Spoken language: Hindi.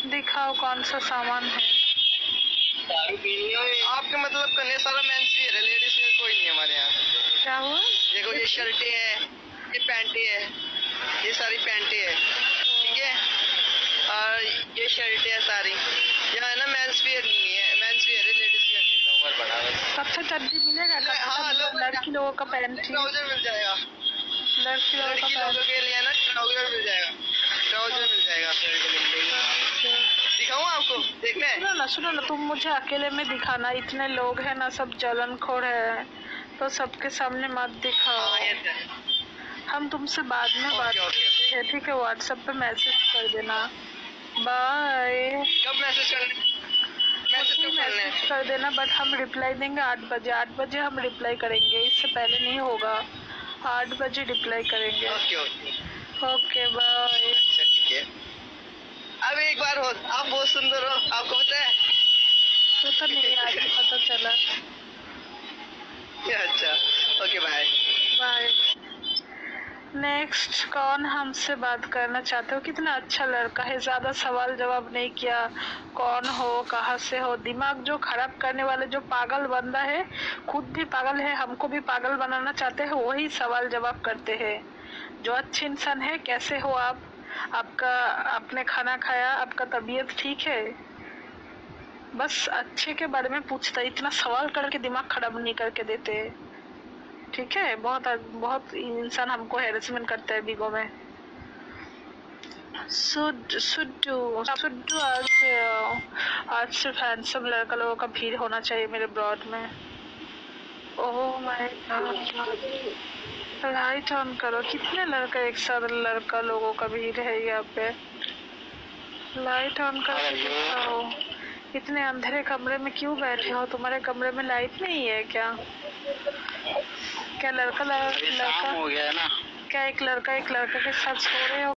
दिखाओ कौन सा सामान है। दारू पीनी है आपके मतलब करने सारा मेंस वियर है, लेडीज वियर कोई नहीं है हमारे यहाँ। क्या हुआ? देखो ये शर्टें हैं, ये पैंटें हैं, ये सारी पैंटें हैं, ठीक है, और ये शर्टें हैं सारी। यहाँ है ना मेंस वियर नहीं है, मेंस वियर है, लेडीज वियर नहीं है। लोअर बड़ा है, सबसे चड्डी मिलेगा? हाँ लड़की लोगों का पैंट, ट्राउजर मिल जाएगा। लड़की लोगों के लिए ना ट्राउजर मिल जाएगा, ट्राउजर मिल जाएगा। दिखाऊं आपको, देखना है? सुनो ना, तुम मुझे अकेले में दिखाना, इतने लोग हैं ना, सब जलनखोर है, तो सबके सामने मत दिखाओ। हम तुमसे बाद में बात करते हैं, ठीक है? व्हाट्सएप पे मैसेज कर देना। बाय। कब मैसेज करना? मैसेज कर देना, बट हम रिप्लाई देंगे 8 बजे। 8 बजे हम रिप्लाई करेंगे, इससे पहले नहीं होगा। 8 बजे रिप्लाई करेंगे। Okay bye. अच्छा ठीक है। अब एक बार हो, आप बहुत सुंदर हो, आपको पता है? पता नहीं, आज पता चला। अच्छा ओके बाय बाय। नेक्स्ट कौन हमसे बात करना चाहते हो? कितना अच्छा लड़का है, ज्यादा सवाल जवाब नहीं किया। कौन हो, कहाँ से हो? दिमाग जो खराब करने वाले, जो पागल बंदा है, खुद भी पागल है, हमको भी पागल बनाना चाहते हैं, वही सवाल जवाब करते हैं। जो अच्छे इंसान है, कैसे हो आप? आपने खाना खाया? आपका तबीयत ठीक है? बस अच्छे के बारे में पूछता, इतना सवाल करके दिमाग खराब नहीं करके देते, ठीक है? बहुत इंसान हमको हैरेसमेंट करता है बीगो में। सुड्डू आज सिर्फ हैंडसम लड़का लोगों का भीड़ होना चाहिए मेरे ब्रॉड में। Oh my god, light on करो। कितने लड़का एक साथ लड़का लोगों का भीड़ है यहाँ पे। लाइट ऑन करके दिखाओ। इतने अंधेरे कमरे में क्यों बैठे हो? तुम्हारे कमरे में लाइट नहीं है क्या? क्या लड़का हो गया है ना? क्या एक लड़का के साथ सो रहे हो?